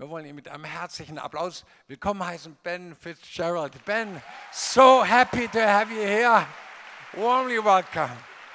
Wir wollen ihn mit einem herzlichen Applaus willkommen heißen, Ben Fitzgerald. Ben, so happy to have you here. Warmly welcome.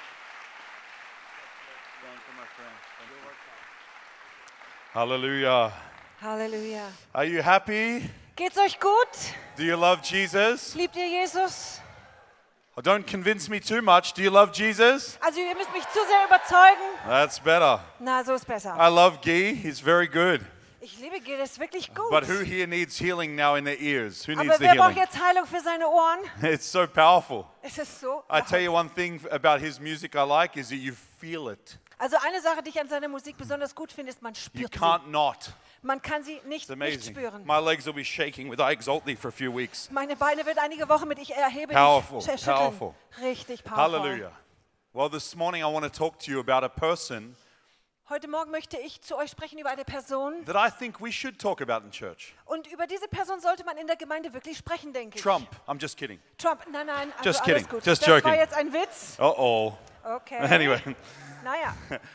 Hallelujah. Halleluja. Are you happy? Geht's euch gut? Do you love Jesus? Liebt ihr Jesus? Oh, don't convince me too much. Do you love Jesus? Also ihr müsst mich zu sehr überzeugen. That's better. Na, so ist besser. I love Guy. He's very good. Ich liebe Gil, das ist wirklich gut. But who here needs healing now in their ears? Who needs Aber the wer braucht healing? jetzt Heilung für seine Ohren? It's so powerful. Es ist so. I tell you one thing about his music I like is that you feel it. Also eine Sache, die ich an seiner Musik besonders gut finde, ist, man You spürt sie. can't not. Man kann sie nicht It's amazing. spüren. My legs will be shaking with I Exalt Thee for a few weeks. Meine Beine wird einige Wochen mit ich erhebe Powerful, dich schütteln. powerful. Richtig powerful. Hallelujah. Well, this morning I want to talk to you about a person Heute Morgen möchte ich zu euch sprechen über eine Person. that I think we should talk about in church. Und über diese Person sollte man in der Gemeinde wirklich sprechen, denke ich. Trump. I'm just kidding. Trump, nein, also Just alles kidding. gut. Just das joking. war jetzt ein Witz. Uh-oh. Okay. Anyway, Naja,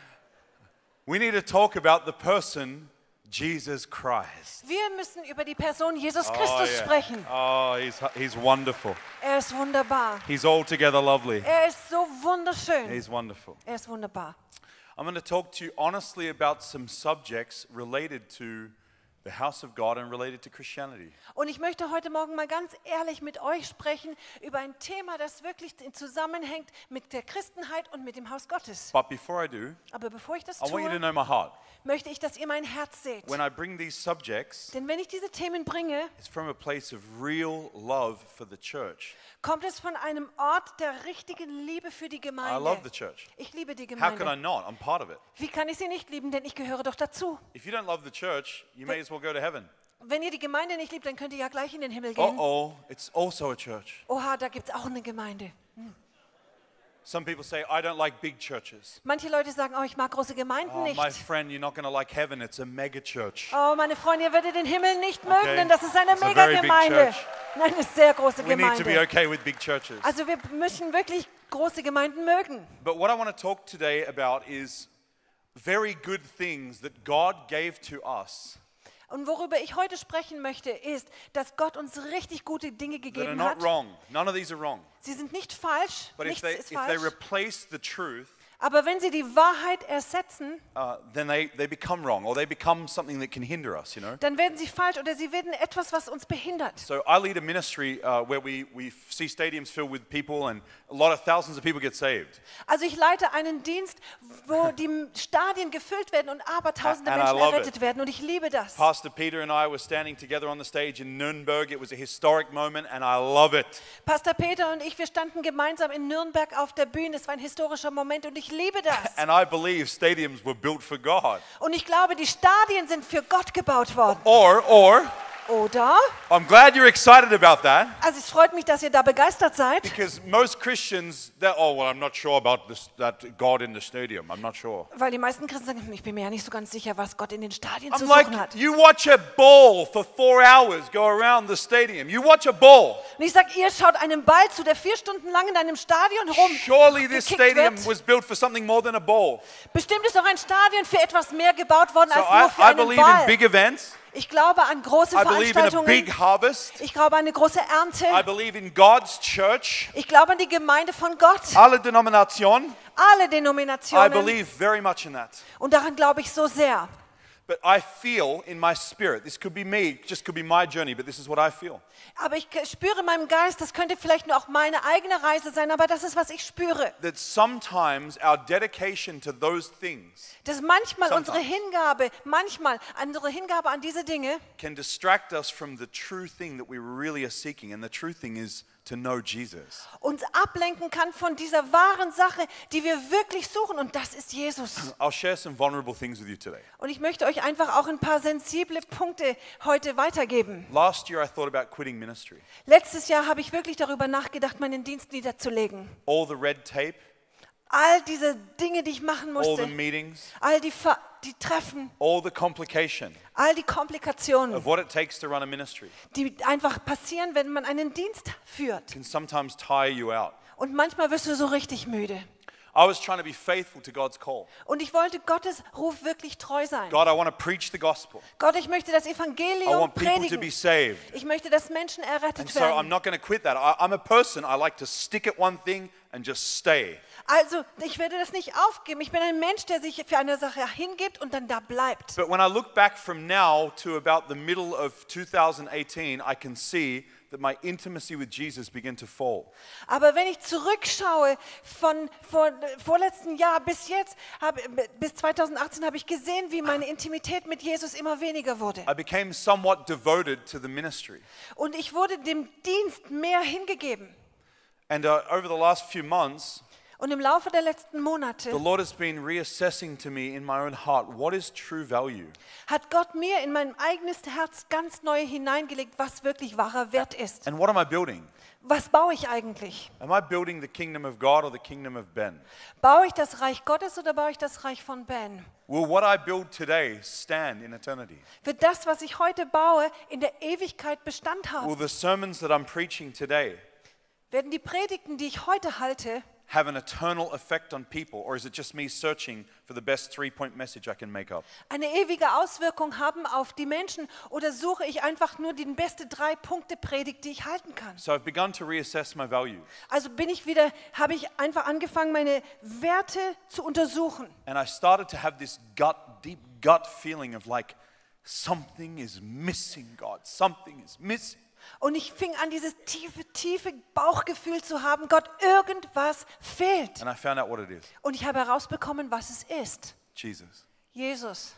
we need to talk about the person, Jesus Christ. wir müssen über die Person Jesus Christus sprechen. Oh, he's wonderful. Er ist wunderbar. He's altogether lovely. Er ist so wunderschön. He's wonderful. Er ist wunderbar. I'm going to talk to you honestly about some subjects related to the house of God and related to Christianity. Und ich möchte heute Morgen mal ganz ehrlich mit euch sprechen über ein Thema, das wirklich zusammenhängt mit der Christenheit und mit dem Haus Gottes. But before I do, Aber bevor ich das I want you to tue, know my heart. möchte ich, dass ihr mein Herz seht. When I bring these subjects, Denn wenn ich diese Themen bringe, it's from a place of real love for the church. kommt es von einem Ort der richtigen Liebe für die I Gemeinde. love the church. Ich liebe die How can I Gemeinde. not? I'm part of it. Wie kann ich sie nicht lieben, denn ich gehöre doch dazu. If you don't love the church, you may as well go to heaven. Wenn ihr die Gemeinde nicht liebt, dann könnt ihr ja gleich in den Himmel gehen. Uh-oh, it's also a church. Oha, da gibt es auch eine Gemeinde. Some people say, I don't like big churches. Manche Leute sagen, oh, ich mag große Gemeinden Oh, nicht. my friend, you're not going to like heaven. It's a mega church. Oh, meine Freunde, ihr werdet den Himmel nicht mögen, Okay. denn das ist eine It's a very big Megagemeinde. church. Nein, eine sehr große We need to be Gemeinde. okay with big churches. Also wir müssen wirklich große Gemeinden mögen. But what I want to talk today about is very good things that God gave to us Und worüber ich heute sprechen möchte, ist, dass Gott uns richtig gute Dinge that are gegeben not hat. wrong. None of these are wrong. Sie sind nicht falsch, But if nichts ist they falsch. replace the truth, Aber wenn sie die Wahrheit ersetzen, then they become wrong, or they become something that can hinder us, you know? dann werden sie falsch oder sie werden etwas, was uns behindert. So I lead a ministry where we see stadiums filled with people and thousands of people get saved. Also ich leite einen Dienst, wo die Stadien gefüllt werden und abertausende And I Menschen love errettet werden und ich liebe das. Pastor Peter and I were standing together on the stage in Nuremberg. It was a historic moment and I love it. Pastor Peter und ich, wir standen gemeinsam in Nürnberg auf der Bühne. Es war ein historischer Moment und ich liebe das. And I believe stadiums were built for God. Und ich glaube, die Stadien sind für Gott gebaut worden. Or Oder? I'm glad you're excited about that. Also es freut mich, dass ihr da begeistert seid. Because most Christians, I'm not sure about that God in the stadium. I'm not sure. Weil die meisten Christen sagen, ich bin mir ja nicht so ganz sicher, was Gott in den Stadien zu I'm suchen like, hat. you watch a ball for 4 hours go around the stadium. You watch a ball. Und ich sage, ihr schaut einem Ball zu, der 4 Stunden lang in einem Stadion Surely this rumgekickt stadium wird. was built for something more than a ball. Bestimmt ist auch ein Stadion für etwas mehr gebaut worden So als nur für I einen believe in Ball. big events. Ich glaube an große I believe in a Veranstaltungen. big harvest. Ich glaube an eine große I Ernte. believe in God's church. Ich glaube an die Gemeinde von Gott. Alle Denominationen. Alle I Denominationen. believe very much in that. Und daran glaube ich so sehr. But I feel in my spirit, this could be me, just could be my journey, but this is what I feel. Aber ich spüre in meinem Geist, das könnte vielleicht nur auch meine eigene Reise sein, aber das ist, was ich spüre. That sometimes our dedication to those things Dass manchmal unsere Sometimes. Hingabe an diese Dinge can distract us from the true thing that we really are seeking. And the true thing is to know Jesus. uns ablenken kann von dieser wahren Sache, die wir wirklich suchen, und das ist Jesus. I'll share some vulnerable things with you today. Und ich möchte euch einfach auch ein paar sensible Punkte heute weitergeben. Last year I thought about quitting ministry. Letztes Jahr habe ich wirklich darüber nachgedacht, meinen Dienst niederzulegen. All the red tape, All diese Dinge, die ich machen all the musste, meetings, all die Treffen, all the complication all die Komplikationen, of what it takes to run a ministry die einfach passieren, wenn man einen Dienst führt. can sometimes tire you out. Und manchmal wirst du so richtig müde. I was trying to be faithful to God's call. Und ich wollte Gottes Ruf wirklich treu sein. God, I want to preach the gospel. Gott, ich möchte das I Evangelium want people to be predigen. saved. Ich möchte, dass Menschen And errettet so I'm werden. not going to quit that. I'm a person, I like to stick at one thing and just stay. Also, ich werde das nicht aufgeben. Ich bin ein Mensch, der sich für eine Sache hingibt und dann da bleibt. But when I look back from now to about the middle of 2018, I can see that my intimacy with Jesus began to fall. Aber wenn ich zurückschaue von vorletzten Jahr bis jetzt, bis 2018, habe ich gesehen, wie meine Intimität mit Jesus immer weniger wurde. I became somewhat devoted to the ministry. Und ich wurde dem Dienst mehr hingegeben. And over the last few months, Und im Laufe der letzten the Monate Lord has been reassessing to me in my own heart, what is true value? hat Gott mir in mein eigenes Herz ganz neu hineingelegt, was wirklich wahrer Wert ist. And what am I building? Was baue ich eigentlich? Am I building the kingdom of God or the kingdom of Ben? Baue ich das Reich Gottes oder baue ich das Reich von Ben? Will what I build today stand in eternity? Wird das, was ich heute baue, in der Ewigkeit Bestand Will haben? the sermons that I'm preaching today Werden die Predigten, die ich heute halte, have an eternal effect on people, or is it just me searching for the best 3-point message I can make up? eine ewige Auswirkung haben auf die Menschen, oder suche ich einfach nur die beste 3-Punkte-Predigt, die ich halten kann? So I've begun to reassess my values, Also habe ich einfach angefangen, meine Werte zu untersuchen. and I started to have this deep gut feeling of like, something is missing, God, something is missing. Und ich fing an, dieses tiefe Bauchgefühl zu haben, Gott, irgendwas fehlt. And I found out what it is. Und ich habe herausbekommen, was es ist. Jesus. Jesus.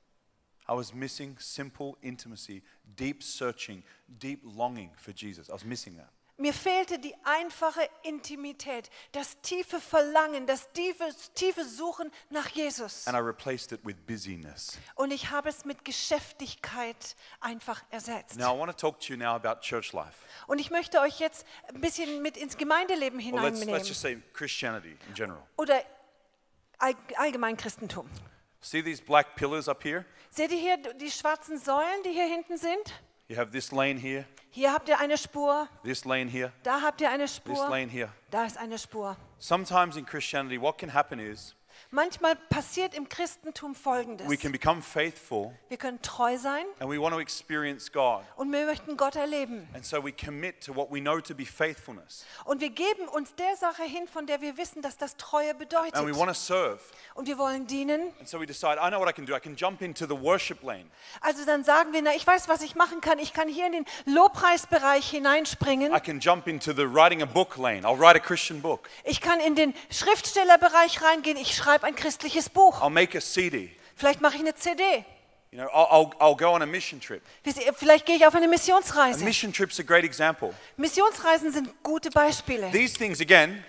I was missing simple intimacy, deep searching, deep longing for Jesus. I was missing that. Mir fehlte die einfache Intimität, das tiefe Verlangen, das tiefe Suchen nach Jesus. And I replaced it with busyness. Und ich habe es mit Geschäftigkeit einfach ersetzt. Now I want to talk to you now about church life. Und ich möchte euch jetzt ein bisschen mit ins Gemeindeleben Well, let's hineinnehmen. just say Christianity in general. Oder allgemein Christentum. See these black pillars up here? Seht ihr hier die schwarzen Säulen, die hier hinten sind? You have this lane here, Hier habt ihr eine Spur, this lane here, da habt ihr eine this Spur, lane here. da ist eine Spur. Sometimes in Christianity, what can happen is Manchmal passiert im Christentum Folgendes. we can become faithful Wir können treu sein and we want to experience God. und wir möchten Gott erleben. And so we commit to what we know to be faithfulness. Und wir geben uns der Sache hin, von der wir wissen, dass das Treue bedeutet. And we want to serve. Und wir wollen dienen. And so we decide, I know what I can do. I can jump into the worship lane. Also dann sagen wir, na, ich weiß, was ich machen kann. Ich kann hier in den Lobpreisbereich hineinspringen. I can jump into the writing a book lane. I'll write a Christian book. Ich kann in den Schriftstellerbereich reingehen. Ich schreibe ein christliches Buch. I'll make a CD. Vielleicht mache ich eine CD. You know, I'll go on a mission trip. Vielleicht gehe ich auf eine A Missionsreise. mission trip's a great example. Missionsreisen sind gute Beispiele. These things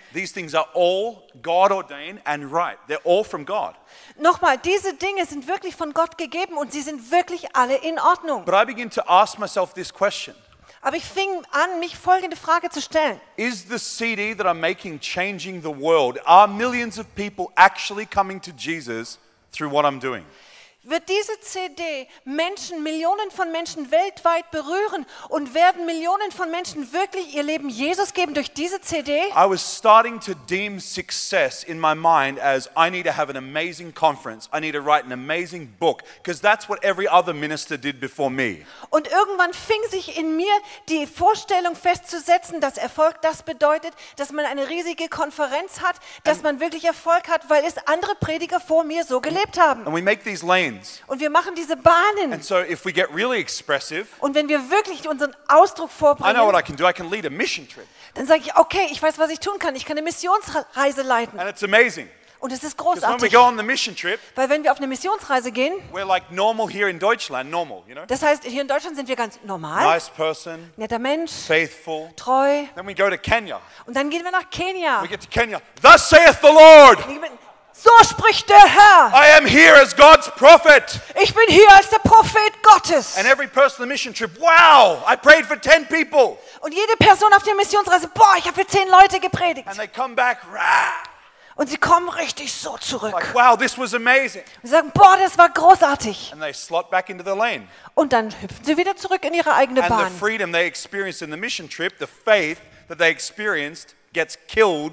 are all God ordained and right. They're all from God. Nochmal, diese Dinge sind wirklich von Gott gegeben und sie sind wirklich alle in Ordnung. But I begin to ask myself this question. Aber ich fing an, mich folgende Frage zu stellen. Is the CD that I'm making changing the world? Are millions of people actually coming to Jesus through what I'm doing? Wird diese CD Millionen von Menschen weltweit berühren und werden Millionen von Menschen wirklich ihr Leben Jesus geben durch diese CD? I was starting to deem success in my mind as I need to have an amazing conference. I need to write an amazing book because that's what every other minister did before me. Und irgendwann fing sich in mir die Vorstellung festzusetzen, dass Erfolg das bedeutet, dass man eine riesige Konferenz hat, dass man wirklich Erfolg hat, weil es andere Prediger vor mir so gelebt haben. And we make these lanes. Und wir machen diese Bahnen. And so if we get really expressive, Und wenn wir wirklich unseren Ausdruck I know what vorbringen, I can do. I can lead a mission trip. dann sage ich, okay, ich weiß, was ich tun kann. Ich kann eine Missionsreise leiten. And it's amazing. Und es ist Because when we großartig. go on the mission trip, Weil wenn wir auf eine Missionsreise gehen, we're like normal here in Deutschland, normal, you know? das heißt, hier in Deutschland sind wir ganz normal, Nice person, netter Mensch, faithful. treu. Then we go to Kenya. Und dann gehen wir nach Kenia. We get to Kenya. Thus saith the Lord, So spricht der Herr. I am here as God's prophet. Ich bin hier als der Prophet Gottes. And every person on the mission trip, wow, I prayed for 10 people. Und jede Person auf der Missionsreise, boah, ich habe für 10 Leute gepredigt. And they come back, rah, Und sie kommen richtig so zurück. like, wow, this was amazing. Und sagen, boah, das war großartig. And they slot back into the lane. Und dann hüpfen sie wieder zurück in ihre eigene And the Bahn. freedom they experienced in the mission trip, the faith that they experienced, gets killed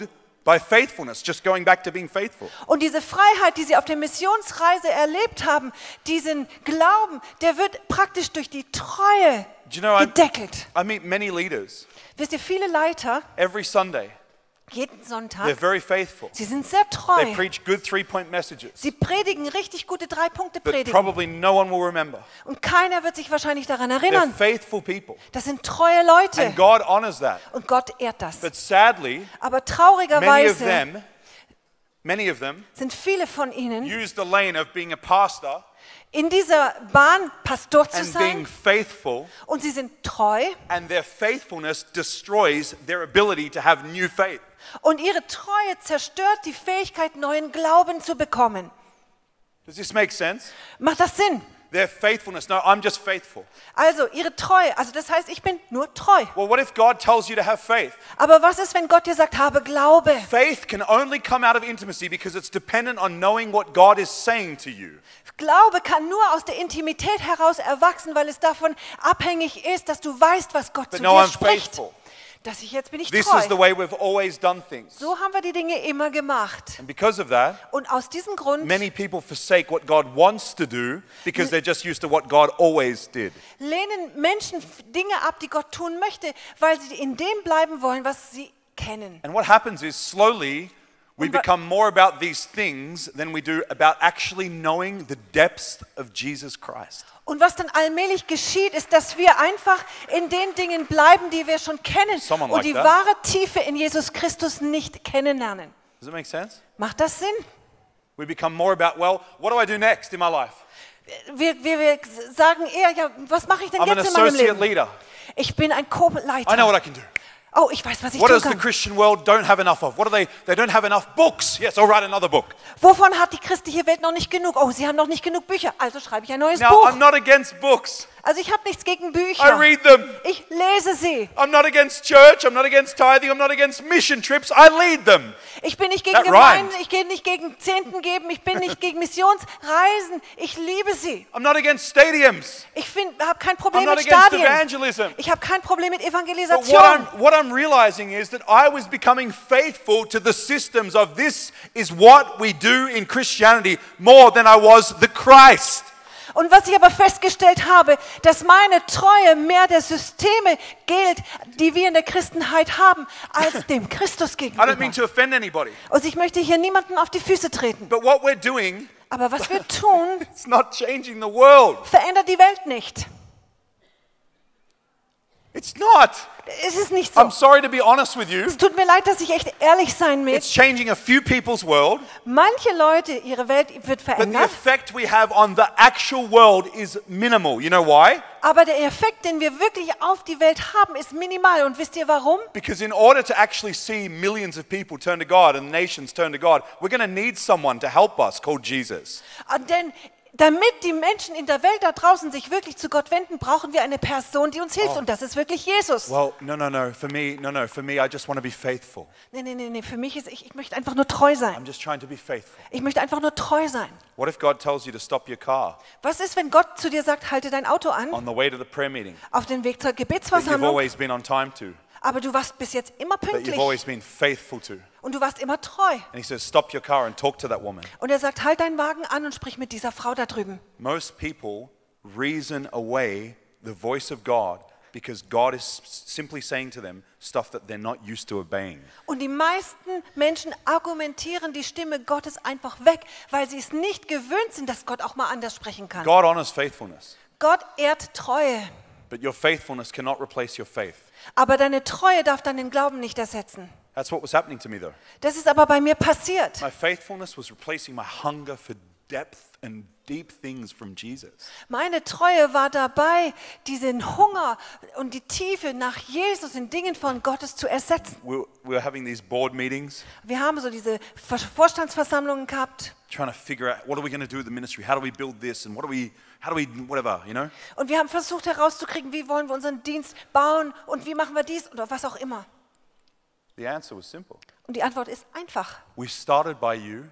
by faithfulness, just going back to being faithful. Und diese Freiheit, die sie auf der Missionsreise erlebt haben, diesen Glauben, der wird praktisch durch die Treue Do you know, gedeckelt. I meet many leaders Wisst ihr, viele Leiter, every Sunday. jeden They're Sonntag, very faithful. sie sind sehr They treu. preach good 3-point messages Sie predigen richtig gute that 3-Punkte-Predigen. probably no one will remember. Und keiner wird sich wahrscheinlich daran They're erinnern. faithful people. Das sind treue Leute. And God honors that. Und Gott ehrt das. But sadly, Aber many of traurigerweise them sind viele von ihnen use the lane of being a pastor in dieser Bahn, Pastor zu and being sein. faithful, Und sie sind treu. and their faithfulness destroys their ability to have new faith. Und ihre Treue zerstört die Fähigkeit, neuen Glauben zu bekommen. Does this make sense? Macht das Sinn? Their faithfulness, no, I'm just faithful. Also ihre Treue, also das heißt, ich bin nur treu. Well, what if God tells you to have faith? Aber was ist, wenn Gott dir sagt, habe Glaube? Faith can only come out of intimacy because it's dependent on knowing what God is saying to you. Glaube kann nur aus der Intimität heraus erwachsen, weil es davon abhängig ist, dass du weißt, was Gott But zu no, dir I'm spricht. faithful. Dass ich jetzt bin ich This is the treu. way we've always done things. So haben wir die Dinge immer gemacht. And because of that, Und aus diesem Grund many people forsake what God wants to do because they're just used to what God always did. lehnen Menschen Dinge ab, die Gott tun möchte, weil sie in dem bleiben wollen, was sie kennen. And what happens is slowly we Und wa- become more about these things than we do about actually knowing the depths of Jesus Christ. Und was dann allmählich geschieht, ist, dass wir einfach in den Dingen bleiben, die wir schon kennen Someone und like die that. wahre Tiefe in Jesus Christus nicht kennenlernen. Does it make sense? Macht das Sinn? We become more about, well, what do I do next in my life? Wir sagen eher, ja, was mache ich denn I'm an jetzt in meinem associate Leben? leader. Ich bin ein I know what Co-Leiter. I can do. Oh, ich weiß, was ich What tun does the kann. Christian world don't have enough of? What do they don't have enough books. Yes, I'll write another book. Wovon hat die christliche Welt noch nicht genug? Oh, sie haben noch nicht genug Bücher, also schreibe ich ein neues Now, Buch. I'm not against books. Also ich habe nichts gegen I Bücher. read them. Ich lese sie. I'm not against church. I'm not against tithing. I'm not against mission trips. I lead them. Ich bin nicht gegen That Gemeinden, rhymed. ich gehe nicht gegen Zehnten geben, ich bin nicht gegen Missionsreisen. Ich liebe sie. I'm not against stadiums. Ich habe kein I'm Problem not mit against Stadien. evangelism. Ich habe kein Problem mit But Evangelisation. what I'm realizing is that I was becoming faithful to the systems of this is what we do in Christianity more than I was the Christ. Und was ich aber festgestellt habe, dass meine Treue mehr der Systeme gilt, die wir in der Christenheit haben, als dem Christus I don't mean gegenüber. to offend anybody, Und ich möchte hier niemanden auf die Füße treten. but what we're doing, Aber was wir tun, it's not changing the world. verändert die Welt nicht. It's not. Es ist nicht so. I'm sorry to be honest with you. Es tut mir leid, dass ich echt ehrlich sein It's muss. changing a few people's world, Manche Leute, ihre Welt wird but the verändert, effect we have on the actual world is minimal. You know why? aber der Effekt, den wir wirklich auf die Welt haben, ist minimal. Und wisst ihr warum? Because in order to actually see millions of people turn to God and nations turn to God, we're going to need someone to help us called Jesus. Denn damit die Menschen in der Welt da draußen sich wirklich zu Gott wenden, brauchen wir eine Person, die uns hilft. Und das ist wirklich Jesus. Well, no. For me, I just want to be faithful. Nee. Für mich ist, ich möchte einfach nur treu sein. I'm just trying to be faithful. Ich möchte einfach nur treu sein. What if God tells you to stop your car Was ist, wenn Gott zu dir sagt, halte dein Auto an, on the way to the prayer meeting auf den Weg zur that you've Gebetsversammlung, always been on time to, aber du warst bis jetzt immer that you've pünktlich always been faithful to? und du warst immer treu. And he says, stop your car and talk to that woman. Und er sagt, halt deinen Wagen an und sprich mit dieser Frau da drüben. Most people reason away the voice of God because God is simply saying to them stuff that they're not used to obeying. Und die meisten Menschen argumentieren die Stimme Gottes einfach weg, weil sie es nicht gewöhnt sind, dass Gott auch mal anders sprechen kann. God honors faithfulness, Gott ehrt Treue, but your faithfulness cannot replace your faith. aber deine Treue darf deinen Glauben nicht ersetzen. That's what was happening to me though. Das ist aber bei mir passiert. My faithfulness was replacing my hunger for depth and deep things from Jesus. Meine Treue war dabei, diesen Hunger und die Tiefe nach Jesus in Dingen von Gottes zu ersetzen. We were having these board meetings, Wir haben so diese Vorstandsversammlungen gehabt trying to figure out what are we going to do with the ministry? How do we build this? And how do we, whatever, you know? und wir haben versucht herauszukriegen, wie wollen wir unseren Dienst bauen und wie machen wir dies oder was auch immer. The answer was simple. Und die Antwort ist einfach. We started by you,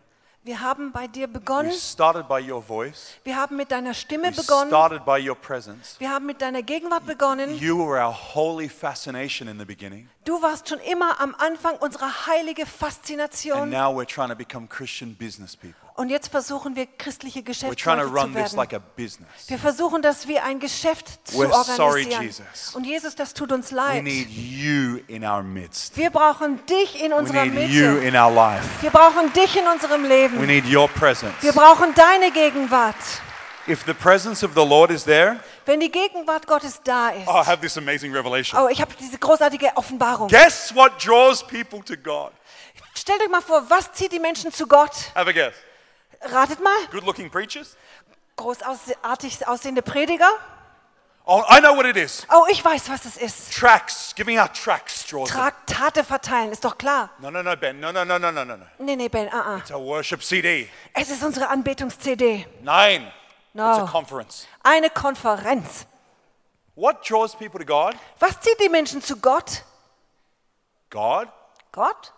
Wir haben bei dir We begonnen. started by your voice. Wir haben mit deiner Stimme We begonnen. started by your presence. Wir haben mit deiner Gegenwart begonnen. You were our holy fascination in the beginning. Du warst schon immer am Anfang unserer heilige And Faszination. now we're trying to become Christian business people. Und jetzt versuchen wir, christliche We're trying to Geschäftsleute run zu this like werden. a business. Wir versuchen das wie ein Geschäft zu We're sorry, organisieren. Jesus. Und Jesus, das tut uns We leid. need you in our midst. Wir brauchen dich in We unserer need you Mitte. in our life. Wir brauchen dich in unserem We Leben. need your presence. Wir brauchen deine Gegenwart. If the presence of the Lord is there, Wenn die Gegenwart Gottes da ist. oh, I have this amazing revelation. Oh, ich habe diese großartige Offenbarung. Guess what draws people to God? Stellt euch mal vor, was zieht die Menschen zu Gott? Have a guess. Ratet mal. Good-looking preachers? Großartig aussehende Prediger. Oh, I know what it is. Oh, ich weiß, was es ist. Tracts. Giving out tracts draws them. Traktate verteilen, ist doch klar. No, Ben. No. Nee, Ben, It's a worship CD. Es ist unsere Anbetungs-CD. Nein. It's a No. conference. Eine Konferenz. What draws people to God? Was zieht die Menschen zu Gott? God? Gott?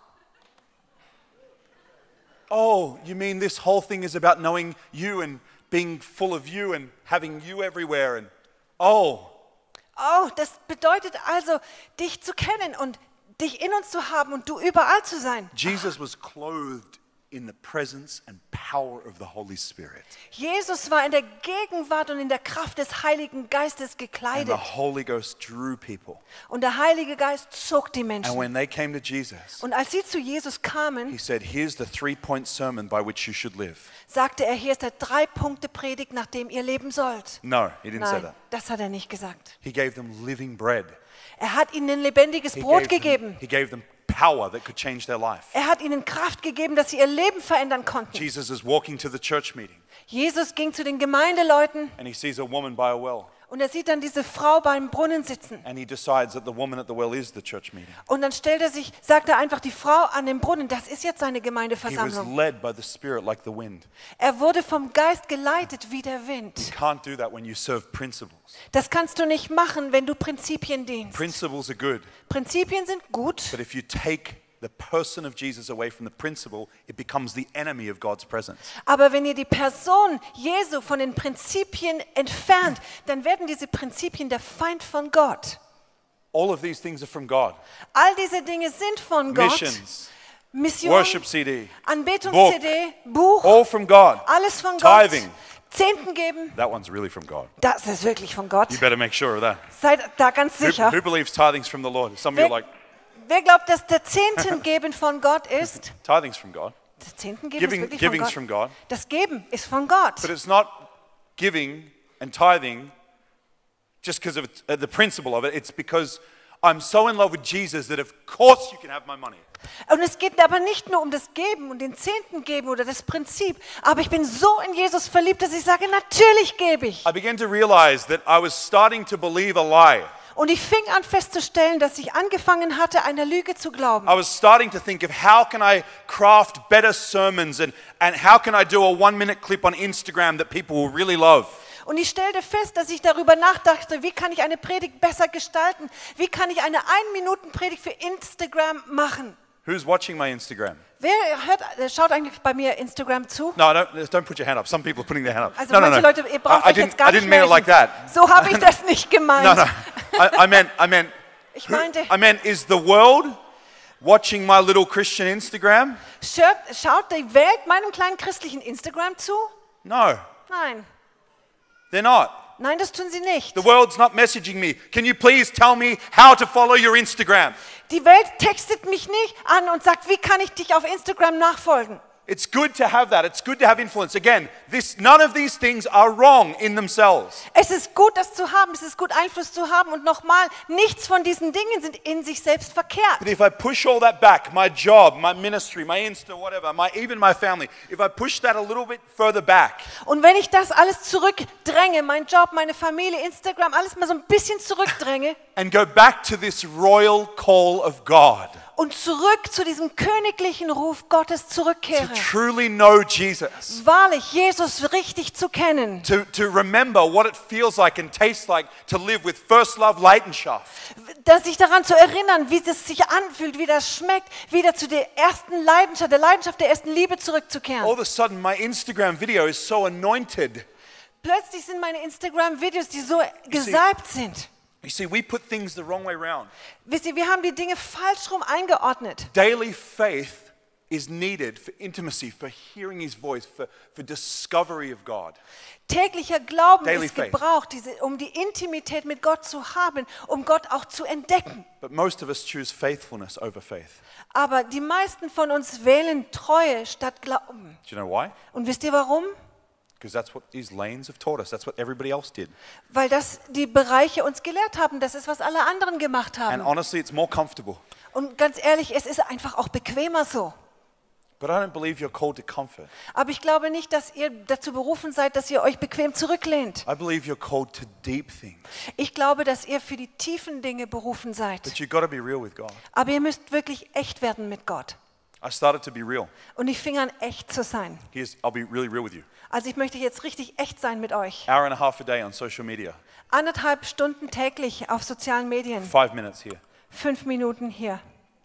Oh, you mean this whole thing is about knowing you and being full of you and having you everywhere and oh, Oh, das bedeutet also, dich zu kennen und dich in uns zu haben und du überall zu sein. Jesus was clothed in the presence and power of the Holy Spirit. Jesus war in der Gegenwart und in der Kraft des Heiligen Geistes And gekleidet. the Holy Ghost drew people. Und der Heilige Geist zog die And Menschen. when they came to Jesus, Und als sie zu Jesus he kamen, said, here's the 3-point sermon by which you should live. sagte er, hier ist der 3-Punkte-Predigt, nach dem ihr leben sollt. No, he didn't say Nein, that. das hat er nicht gesagt. He gave them living bread. Er hat ihnen ein lebendiges Brot gegeben. He gave them power that could change their life. Er hat ihnen Kraft gegeben, dass sie ihr Leben verändern konnten. Jesus is walking to the church meeting Jesus ging zu den Gemeindeleuten and he sees a woman by a well. und er sieht dann diese Frau beim Brunnen sitzen. And he decides that the woman at the well is the church meeting. Und dann sagt er einfach, die Frau an dem Brunnen, das ist jetzt seine He was Gemeindeversammlung. led by the Spirit like the wind. Er wurde vom Geist geleitet wie der Wind. You can't do that when you serve principles. Das kannst du nicht machen, wenn du Prinzipien dienst. Principles are good, Prinzipien sind gut, but if you take the person of Jesus away from the principle, it becomes the enemy of God's presence. aber wenn ihr die Person Jesu von den Prinzipien entfernt, dann werden diese Prinzipien der Feind von Gott. All of these things are from God. All diese Dinge sind von Gott. Missions, Mission, worship CD, Anbetungs-CD, Buch, all from God. alles von Gott. Tithing, Zehnten geben, that one's really from God. das ist wirklich von Gott. You better make sure of that. Seid da ganz sicher. Who believes tithing's from the Lord? Some of you are like, Wer glaubt, dass der Zehnten geben von Gott ist? tithing's from God. Das Zehnten geben ist wirklich Giving's von from Gott. God. Das Geben ist von Gott. But it's not giving and tithing just because of the principle of it. It's because I'm so in love with Jesus that of course you can have my money. Und es geht aber nicht nur um das Geben und den Zehnten geben oder das Prinzip, aber ich bin so in Jesus verliebt, dass ich sage, natürlich gebe ich. I began to realize that I was starting to believe a lie. Und ich fing an festzustellen, dass ich angefangen hatte, einer Lüge zu glauben. I was starting to think of how can I craft better sermons and how can I do a 1-minute clip on Instagram that people will really love. Und ich stellte fest, dass ich darüber nachdachte, wie kann ich eine Predigt besser gestalten? Wie kann ich eine 1-Minuten-Predigt für Instagram machen? Who's watching my Instagram? Wer schaut eigentlich bei mir Instagram zu? No, don't put your hand up. Some people are putting their hand up. Also no, manche Leute, ihr braucht euch jetzt gar I nicht didn't mean it like melden. that. So habe ich das nicht gemeint. No. I meant. Ich meinte, I meant, is the world watching my little Christian Instagram? schaut die Welt meinem kleinen christlichen Instagram zu? No, Nein. they're not. Nein, das tun sie nicht. The world's not messaging me. Can you please tell me how to follow your Instagram? Die Welt textet mich nicht an und sagt, wie kann ich dich auf Instagram nachfolgen? It's good to have that. It's good to have influence. Again, none of these things are wrong in themselves. Es ist gut, das zu haben. Es ist gut, Einfluss zu haben. Und nochmal, nichts von diesen Dingen sind in sich selbst verkehrt. But if I push all that back, my job, my ministry, my Insta, whatever, even my family, if I push that a little bit further back, Und wenn ich das alles zurückdränge, mein Job, meine Familie, Instagram, alles mal so ein bisschen zurückdränge and go back to this royal call of God, und zurück zu diesem königlichen Ruf Gottes To zurückkehre. truly know Jesus. Wahrlich, Jesus richtig zu kennen. To remember what it feels like and tastes like to live with first love Leidenschaft. Sich daran zu erinnern, wie es sich anfühlt, wie das schmeckt, wieder zu der ersten Leidenschaft, der Leidenschaft der ersten Liebe zurückzukehren. All of a sudden, my Instagram video is so anointed. Plötzlich sind meine Instagram-Videos, die so gesalbt sind. You see, we put things the wrong way round. Wisst ihr, wir haben die Dinge falsch rum eingeordnet. Daily faith is needed for intimacy, for hearing His voice, for discovery of God. Täglicher Glauben Daily ist faith. gebraucht, um die Intimität mit Gott zu haben, um Gott auch zu entdecken. But most of us choose faithfulness over faith. Aber die meisten von uns wählen Treue statt Glauben. Do you know why? Und wisst ihr warum? Because that's what these lanes have taught us. That's what everybody else did. Weil das die Bereiche uns gelehrt haben. Das ist, was alle anderen gemacht And haben. honestly, it's more comfortable. Und ganz ehrlich, es ist einfach auch bequemer so. But I don't believe you're called to comfort. Aber ich glaube nicht, dass ihr dazu berufen seid, dass ihr euch bequem zurücklehnt. I believe you're called to deep things. Ich glaube, dass ihr für die tiefen Dinge berufen seid. But you've got to be real with God. Aber ihr müsst wirklich echt werden mit Gott. I started to be real. Und ich fing an, echt zu sein. I'll be really real with you. Also ich möchte jetzt richtig echt sein mit euch. Hour and a half a day on social media. 1,5 Stunden täglich auf sozialen Medien. 5 minutes here. 5 Minuten hier.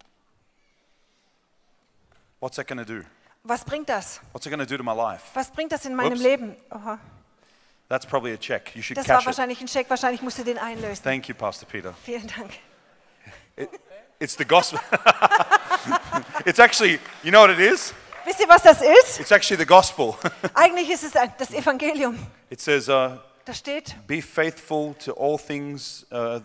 What's that going to do? Was bringt das? What's it going to do to my life? Was bringt das in meinem Ups. Leben? Oha. That's probably a check. You should Das war cash it. wahrscheinlich ein Scheck. Wahrscheinlich musst du den einlösen. Thank you, Pastor Peter. Vielen Dank. It's the gospel. It's actually, you know what it is? Wisst ihr, was das ist? It's actually the gospel. Eigentlich ist es das Evangelium. It says, Da steht, be faithful to all things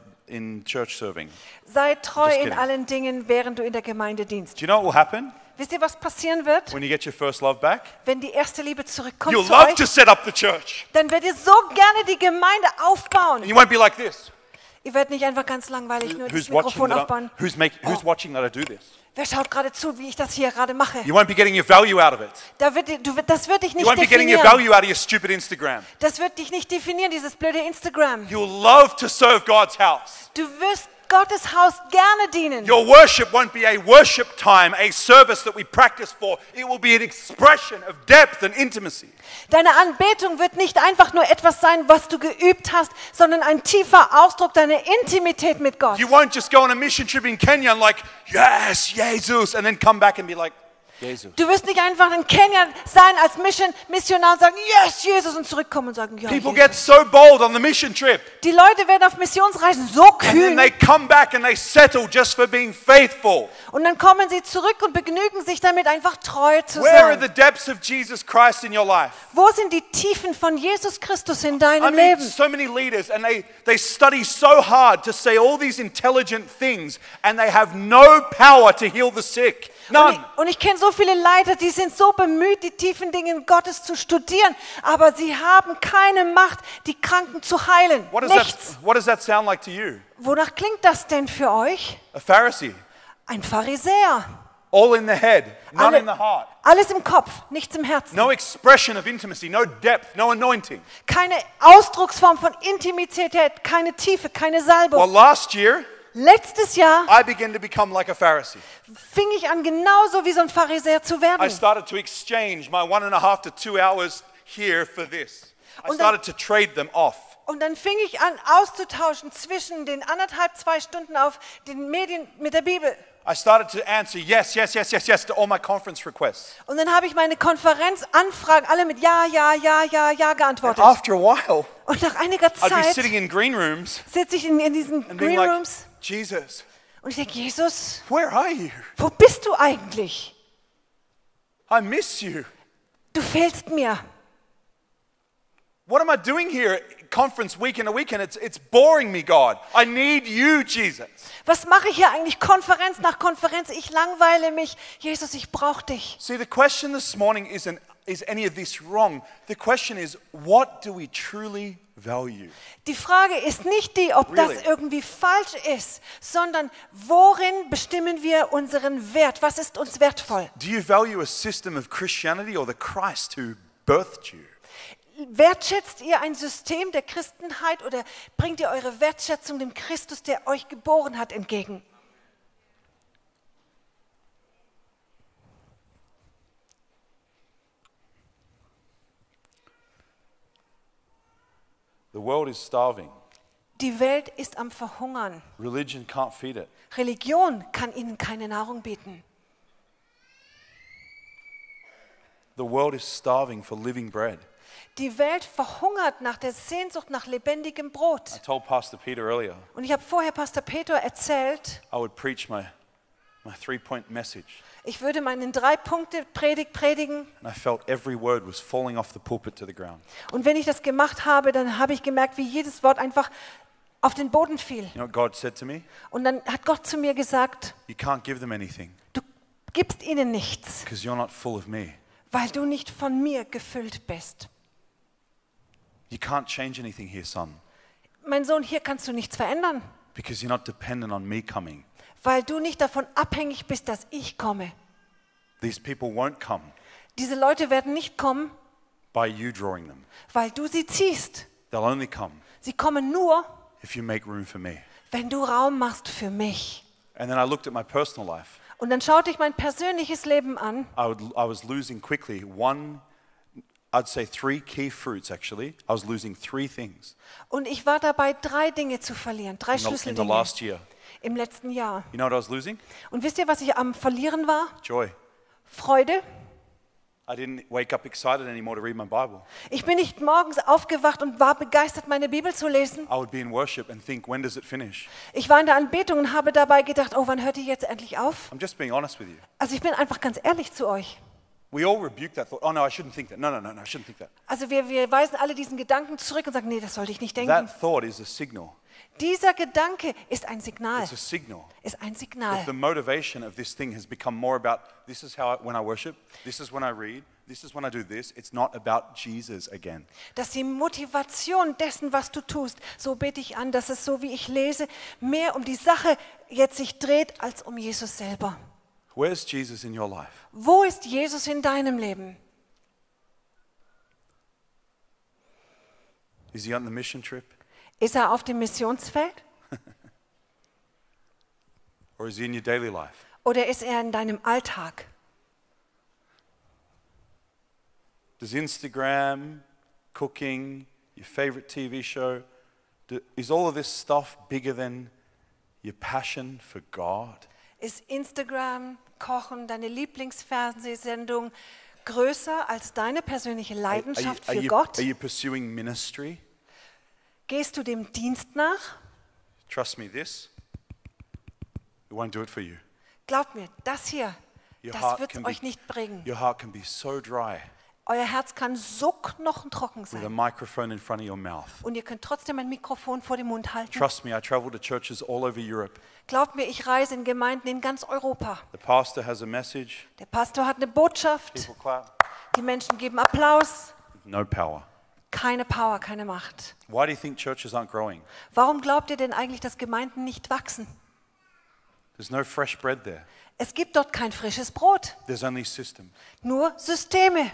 in church serving. sei treu Just in kidding. allen Dingen, während du in der Gemeinde dienst. Do you know what will happen Wisst ihr, was passieren wird? when you get your first love back? Wenn die erste Liebe zurückkommt You'll zu love euch, to set up the church. dann werdet ihr so gerne die Gemeinde aufbauen. And you won't be like this. Ihr werdet nicht einfach ganz langweilig nur das Who's watching Mikrofon that? aufbauen. Who's watching that I do this? Wer schaut gerade zu, wie ich das hier gerade mache? You won't be getting your value out of it. Das wird dich You nicht won't be getting your definieren. value out of your stupid Instagram. Das wird dich nicht definieren, dieses blöde Instagram. You'll love to serve God's house. Du wirst Gottes Haus gerne dienen. Your worship won't be a worship time, a service that we practice for. It will be an expression of depth and intimacy. Deine Anbetung wird nicht einfach nur etwas sein, was du geübt hast, sondern ein tiefer Ausdruck deiner Intimität mit Gott. You won't just go on a mission trip in Kenya and like, yes, Jesus, and then come back and be like, Jesus. Du wirst nicht einfach in Kenia sein als Missionar und sagen, yes, Jesus, und zurückkommen und sagen, ja, People Jesus. get so bold on the mission trip. Die Leute werden auf Missionsreisen so And then kühn they come back and they settle just for being faithful. und dann kommen sie zurück und begnügen sich damit, einfach treu zu Where are the sein. depths of Jesus Christ in your life? Wo sind die Tiefen von Jesus Christus in I deinem meet Leben? so many leaders and they study so hard to say all these intelligent things and they have no power to heal the sick. None. Und ich kenne so viele Leiter, die sind so bemüht, die tiefen Dinge Gottes zu studieren, aber sie haben keine Macht, die Kranken zu heilen. What Nichts. does that sound like to you? Wonach klingt das denn für euch? A Pharisee. Ein Pharisäer. All in the head, none Alle- in the heart. Alles im Kopf, nichts im Herzen. No expression of intimacy, no depth, no anointing. Keine Ausdrucksform von Intimität, keine Tiefe, keine Salbung. Well, last year, Letztes Jahr I began to become like a Pharisee. fing ich an, genauso wie so ein Pharisäer zu I werden. started to exchange my 1.5 to 2 hours here for this. I Und dann- started to trade them off. Und dann fing ich an, auszutauschen zwischen den 1,5, 2 Stunden auf den Medien mit der Bibel. I started to answer yes to all my conference requests. Und dann habe ich meine Konferenzanfragen alle mit Ja, Ja, Ja, Ja, Ja And geantwortet. after a while, Und nach einiger I'd be Zeit sitting in green rooms sitze ich in diesen and being Green like, Rooms Jesus, und ich denke, Jesus, where are you? wo bist du eigentlich? I miss you. Du fehlst mir. What am I doing here? Conference week in a weekend. It's boring me, God. I need you, Jesus. Was mache ich hier eigentlich Konferenz nach Konferenz? Ich langweile mich. Jesus, ich brauche dich. See, the question this morning isn't, is any of this wrong? The question is, what do we truly value? Die Frage ist nicht die, ob das Really? irgendwie falsch ist, sondern worin bestimmen wir unseren Wert? Was ist uns wertvoll? Do you value a system of Christianity or the Christ who birthed you? Wertschätzt ihr ein System der Christenheit oder bringt ihr eure Wertschätzung dem Christus, der euch geboren hat, entgegen? The world is starving. Die Welt ist am Verhungern. Religion can't feed it. Religion kann ihnen keine Nahrung bieten. The world is starving for living bread. Die Welt verhungert nach der Sehnsucht nach lebendigem I Brot. told Pastor Peter earlier, Und ich habe vorher Pastor Peter erzählt, I would preach my 3-point message. ich würde meinen 3-Punkte-Predigt predigen. And I felt every word was falling off the pulpit to the ground. Und wenn ich das gemacht habe, dann habe ich gemerkt, wie jedes Wort einfach auf den Boden fiel. You know what God said to me? Und dann hat Gott zu mir gesagt, You can't give them anything du gibst ihnen nichts, because you're not full of me. weil du nicht von mir gefüllt bist. You can't change anything here, son, Mein Sohn, hier kannst du nichts verändern, because you're not dependent on me coming. weil du nicht davon abhängig bist, dass ich komme. These people won't come Diese Leute werden nicht kommen, by you drawing them. weil du sie ziehst. They'll only come Sie kommen nur, if you make room for me. wenn du Raum machst für mich. And then I looked at my personal life. Und dann schaute ich mein persönliches Leben an. I was losing quickly I'd say 3 key fruits actually. I was losing 3 things Und ich war dabei, 3 Dinge zu verlieren, 3 in the Schlüsseldinge last year. im letzten Jahr. You know what I was losing? Und wisst ihr, was ich am Verlieren war? Joy. Freude. I didn't wake up excited anymore to read my Bible. Ich bin nicht morgens aufgewacht und war begeistert, meine Bibel zu lesen. I would be in worship and think, when does it finish? Ich war in der Anbetung und habe dabei gedacht, oh, wann hört die jetzt endlich auf? I'm just being honest with you. Also ich bin einfach ganz ehrlich zu euch. We all rebuke that thought. Oh no, I shouldn't think that. No, I shouldn't think that. Also wir weisen alle diesen Gedanken zurück und sagen, nee, das sollte ich nicht denken. That thought is a signal. Dieser Gedanke ist ein Signal. It's a signal. Ist ein If Signal. the motivation of this thing has become more about this is when I worship, this is when I read, this is when I do this, it's not about Jesus again. Dass die Motivation dessen, was du tust, so bete ich an, dass es so, wie ich lese, mehr um die Sache jetzt sich dreht, als um Jesus selber. Where's Jesus in your life? Wo ist Jesus in deinem Leben? Is he on the mission trip? Ist er auf dem Missionsfeld Or is he in your daily life? oder ist er in deinem Alltag? Does Instagram, cooking, your favorite TV show, is all of this stuff bigger than your passion for God? Ist Instagram, Kochen, deine Lieblingsfernsehsendung größer als deine persönliche Leidenschaft für Gott? Are you pursuing ministry? Gehst du dem Dienst nach? Trust me, this, it won't do it for you. Glaubt mir, das hier, Your das heart wird es can euch nicht bringen. Your heart can be so dry Euer Herz kann so knochentrocken with a sein. microphone in front of your mouth. Und ihr könnt trotzdem ein Mikrofon vor dem Mund halten. Trust me, I travel to churches all over Europe. Glaubt mir, ich reise in Gemeinden in ganz Europa. The pastor has a message, Der Pastor hat eine Botschaft, people clap, die Menschen geben Applaus. no power. Keine Power, keine Macht. Why do you think churches aren't growing? Warum glaubt ihr denn eigentlich, dass Gemeinden nicht wachsen? There's no fresh bread there. Es gibt dort kein frisches Brot, There's only system. nur Systeme.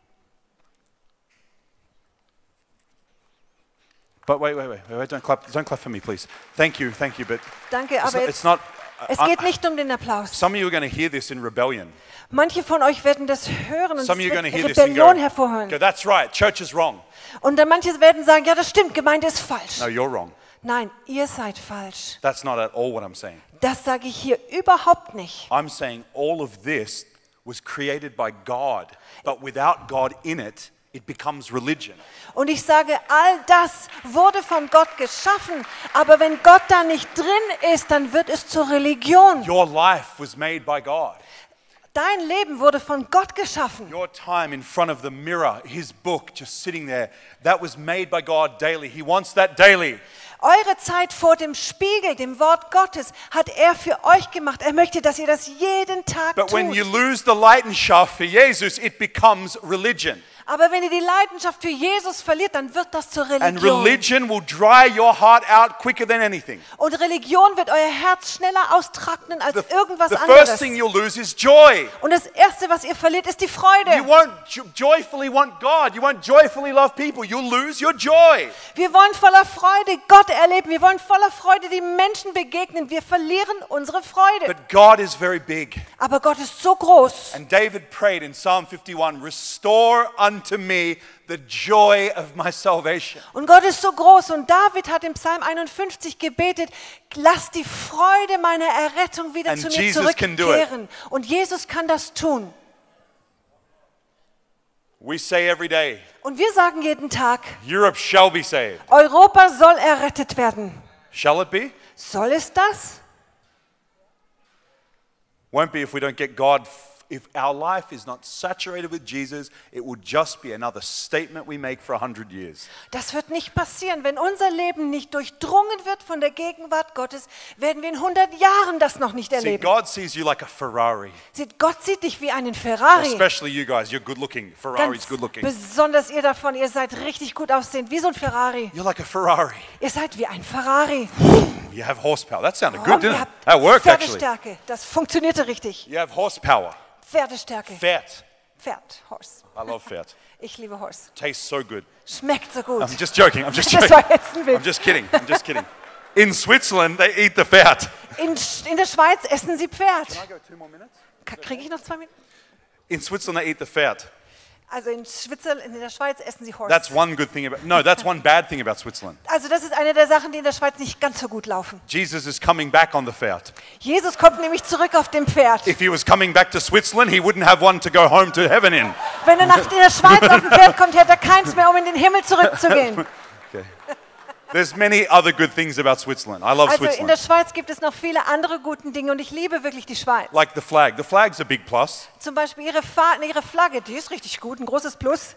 But wait, don't clap for me, please. Thank you, but Danke, it's aber not, jetzt, it's not es geht nicht um den Applaus. some of you are going to hear this in rebellion. Manche von euch werden das hören und es Some of you are wird going to hear this and Rebellion go, hervorhören. that's right, church is wrong. Und dann manche werden sagen, ja, das stimmt, Gemeinde ist falsch. No, you're wrong. Nein, ihr seid falsch. That's not at all what I'm saying. Das sage ich hier überhaupt nicht. I'm saying all of this was created by God, but without God in it, it becomes religion. Und ich sage, all das wurde von Gott geschaffen, aber wenn Gott da nicht drin ist, dann wird es zur Religion. Your life was made by God. Dein Leben wurde von Gott geschaffen. Your time in front of the mirror, his book just sitting there, that was made by God daily. He wants that daily. Eure Zeit vor dem Spiegel, dem Wort Gottes, hat er für euch gemacht. Er möchte, dass ihr das jeden Tag But when you tut. lose the Leidenschaft for Jesus, it becomes religion. Aber wenn ihr die Leidenschaft für Jesus verliert, dann wird das zur And Religion. religion will dry your heart out quicker than anything. Und Religion wird euer Herz schneller austrocknen als irgendwas The first anderes. thing you'll lose is joy. Und das Erste, was ihr verliert, ist die You Freude. won't joyfully want God. You won't joyfully love people. You'll lose your joy. Wir wollen voller Freude Gott erleben. Wir wollen voller Freude die Menschen begegnen. Wir verlieren unsere Freude. But God is very big. Aber Gott ist so groß. And David prayed in Psalm 51, restore unto to me the joy of my salvation. Und Gott ist so groß. Und David hat im Psalm 51 gebetet, lass die Freude meiner Errettung wieder And zu mir Jesus can do it. zurückkehren. Und Jesus kann das tun. We say every day, Und wir sagen jeden Tag, Europe shall be saved. Europa soll errettet werden. Shall it be? Soll es das? Won't be if we don't get God. If our life is not saturated with Jesus, it will just be another statement we make for 100 years. Das wird nicht passieren. Wenn unser Leben nicht durchdrungen wird von der Gegenwart Gottes, werden wir in 100 Jahren das noch nicht See, erleben. God sees you like a Ferrari. Gott sieht dich wie einen Ferrari. Especially you guys, you're good looking. Ferrari's Ganz good looking. besonders ihr davon, ihr seid richtig gut aussehend, wie so ein Ferrari. You're like a Ferrari. Ihr seid wie ein Ferrari. You have horsepower. That sounded Und good, ihr didn't it? habt That worked actually. Pferdestärke. Das funktionierte richtig. You have horsepower. Pferdestärke. Pferd. Pferd, Horse. I love Pferd. Ich liebe Horse. Tastes so good. Schmeckt so gut. I'm just joking. I'm just Das joking. war jetzt ein I'm Witz. just kidding. I'm just kidding. In Switzerland, they eat the Pferd. In der Schweiz essen sie Pferd. go 2 more minutes? Kriege ich noch 2 Minuten? In Switzerland, they eat the Pferd. Also in der Schweiz essen sie Horse. That's one good thing about. No, that's one bad thing about Switzerland. Also das ist eine der Sachen, die in der Schweiz nicht ganz so gut laufen. Jesus is coming back on the Pferd. Jesus kommt nämlich zurück auf dem Pferd. If he was coming back to Switzerland, he wouldn't have one to go home to heaven in. Wenn er in der Schweiz auf dem Pferd kommt, hätte er keins mehr, um in den Himmel zurückzugehen. Okay. There's many other good things about Switzerland. I love Also in der Switzerland. Schweiz gibt es noch viele andere gute Dinge und ich liebe wirklich die Schweiz. Like the flag. The flag's a big plus. Zum Beispiel ihre Flagge, die ist richtig gut, ein großes Plus.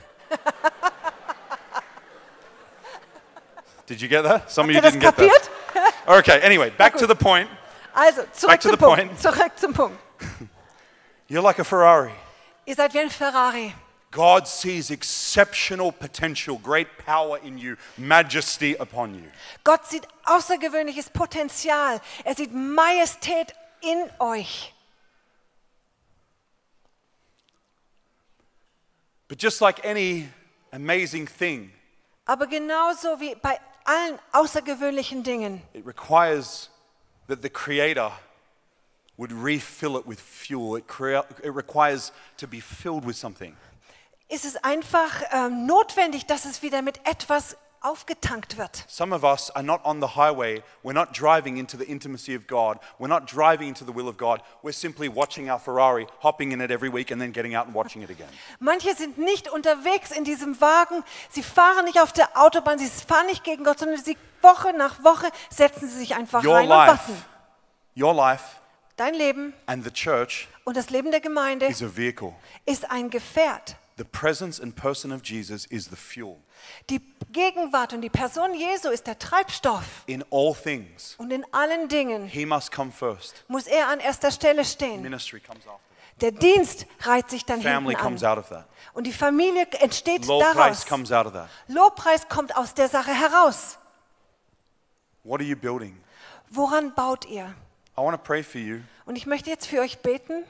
Did you get that? Some of Habt you ihr das didn't get kapiert? that. Okay, anyway, back to the point. Also, Back zurück to zum the Punkt. point. Zurück zum Punkt. You're like a Ferrari. Ihr seid wie ein Ferrari. God sees exceptional potential, great power in you, majesty upon you. Gott sieht außergewöhnliches Potenzial. Er sieht Majestät in euch. But just like any amazing thing, Aber genauso wie bei allen außergewöhnlichen Dingen it requires that the Creator would refill it with fuel. It requires to be filled with something. ist es einfach notwendig, dass es wieder mit etwas aufgetankt wird. Some of us are not on the highway. We're not driving into the intimacy of God. We're not driving into the will of God. We're simply watching our Ferrari, hopping in it every week and then getting out and watching it again. Manche sind nicht unterwegs in diesem Wagen, sie fahren nicht auf der Autobahn, sie fahren nicht gegen Gott, sondern sie Woche nach Woche setzen sie sich einfach rein und warten. Your life Dein Leben and the church und das Leben der Gemeinde is a vehicle. ist ein Gefährt. The presence and person of Jesus is the fuel. Die Gegenwart und die Person Jesu ist der Treibstoff. In all things, Und in allen Dingen he must come first. muss er an erster Stelle stehen. Ministry comes after. Der Dienst reiht sich dann Family hinten comes an. out of that. Und die Familie entsteht Low daraus. price comes out of that. Lobpreis kommt aus der Sache heraus. What are you building? Woran baut ihr? I want to pray for you Und ich möchte jetzt für euch beten,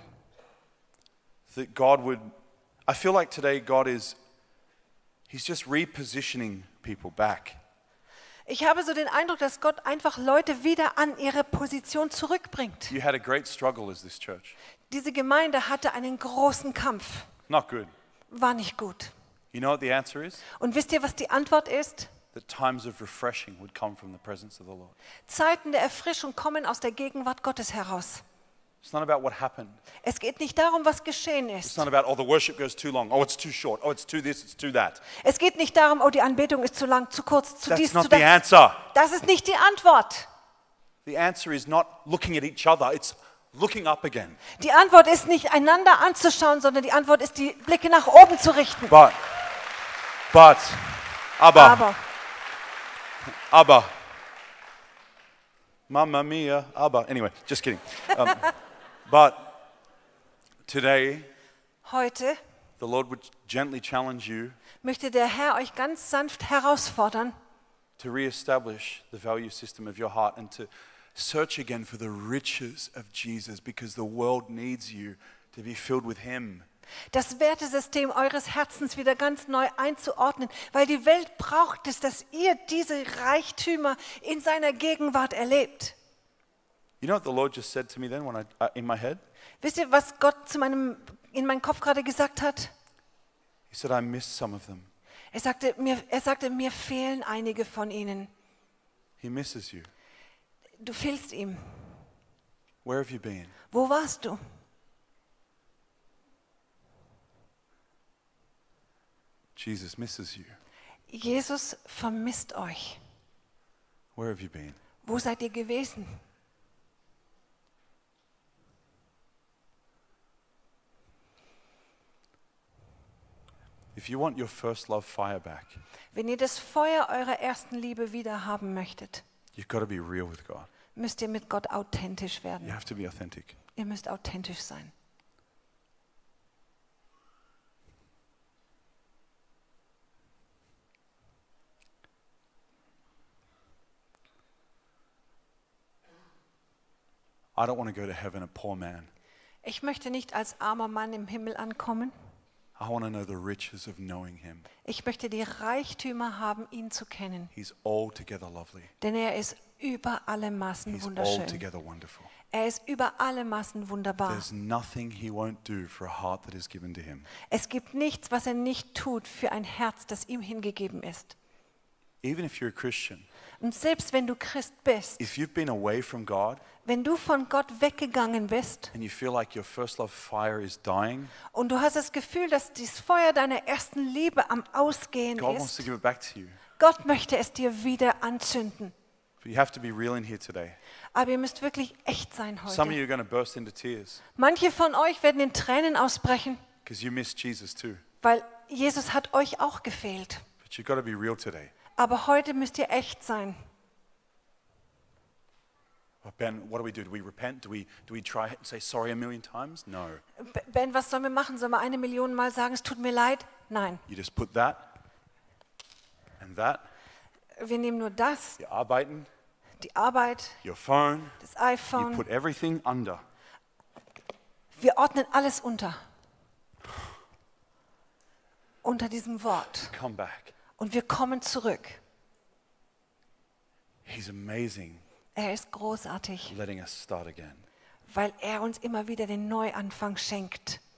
that God would. I feel like today God is, he's just repositioning people back. ich habe so den Eindruck, dass Gott einfach Leute wieder an ihre Position zurückbringt. You had a great struggle as this church. Diese Gemeinde hatte einen großen Kampf. Not good. War nicht gut. You know what the answer is? Und wisst ihr, was die Antwort ist? That times of refreshing would come from the presence of the Lord. Zeiten der Erfrischung kommen aus der Gegenwart Gottes heraus. It's not about what happened. Es geht nicht darum, was geschehen It's ist. not about, oh, the worship goes too long. Oh, it's too short. Oh, it's too this, it's too that. Es geht nicht darum, oh, die Anbetung ist zu lang, zu kurz, zu dies, That's zu not the das. answer. Das ist nicht die Antwort. The answer is not looking at each other. It's looking up again. Die Antwort ist nicht einander anzuschauen, sondern die Antwort ist, die Blicke nach oben zu richten. But, aber, Mamma mia, aber. Anyway, just kidding. But today, Heute the Lord would gently challenge you möchte der Herr euch ganz sanft herausfordern, to reestablish the value system of your heart and to search again for the riches of Jesus because the world needs you to be filled with Him. das Wertesystem eures Herzens wieder ganz neu einzuordnen, weil die Welt braucht es, dass ihr diese Reichtümer in seiner Gegenwart erlebt. You know what the Lord just said to me then in my head? Wisst ihr, was Gott in meinem Kopf gerade gesagt hat? He said, I missed some of them. Er sagte, mir fehlen einige von ihnen. He misses you. Du fehlst ihm. Where have you been? Wo warst du? Jesus misses you. Jesus vermisst euch. Where have you been? Wo seid ihr gewesen? If you want your first love fire back, Wenn ihr das Feuer eurer ersten Liebe wieder haben möchtet, you've got to be real with God. müsst ihr mit Gott authentisch You werden. have to be authentic. Ihr müsst authentisch sein. I don't want to go to heaven a poor man. Ich möchte nicht als armer Mann im Himmel ankommen. I want to know the riches of knowing him. Ich möchte die Reichtümer haben, ihn zu kennen. He's altogether lovely. Denn er ist über alle Maßen He's wunderschön. altogether wonderful. Er ist über alle Maßen wunderbar. There's nothing he won't do for a heart that is given to him. Es gibt nichts, was er nicht tut für ein Herz, das ihm hingegeben ist. Even if you're a Christian, Und selbst wenn du Christ bist, if you've been away from God wenn du von Gott weggegangen bist and you feel like your first love fire is dying, und du hast das Gefühl, dass das Feuer deiner ersten Liebe am Ausgehen God wants to ist, give it back to you. Gott möchte es dir wieder anzünden. But you have to be real in here today. Aber ihr müsst wirklich echt sein Some of heute. you are going to burst into tears Manche von euch werden in Tränen ausbrechen, because you missed Jesus too. weil Jesus hat euch auch gefehlt. But you've got to be real today. Aber heute müsst ihr echt sein. Well, Ben, what do? Do we repent? Do we try and say sorry a million times? No. Ben, was sollen wir machen? Sollen wir 1 Million Mal sagen, es tut mir leid? Nein. You just put that and that, Wir nehmen nur das, your arbeiten, die Arbeit, your phone, das you iPhone. put everything under. Wir ordnen alles unter. Unter diesem Wort. Come back. Und wir kommen zurück. He's amazing, Er ist großartig, letting us start again. weil er uns immer wieder den Neuanfang schenkt.